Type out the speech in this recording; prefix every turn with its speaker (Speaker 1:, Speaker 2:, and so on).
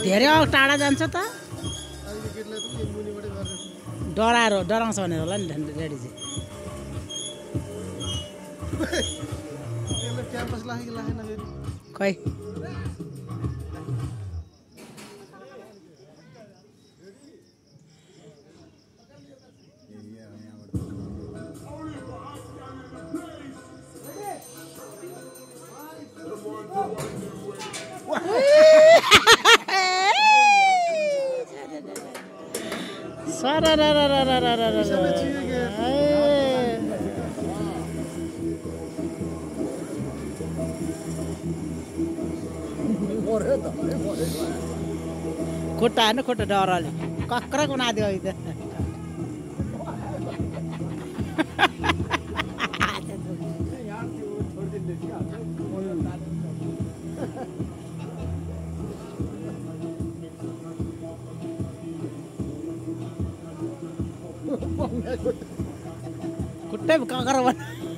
Speaker 1: धेरै टाढा जान्छ त डराउँछ भनेर होला नि रेडी चाहिँ खै खुट्टा हेर्नु खुट्टा डरले कक्रा कुनादियो त खुट्टै कक्रा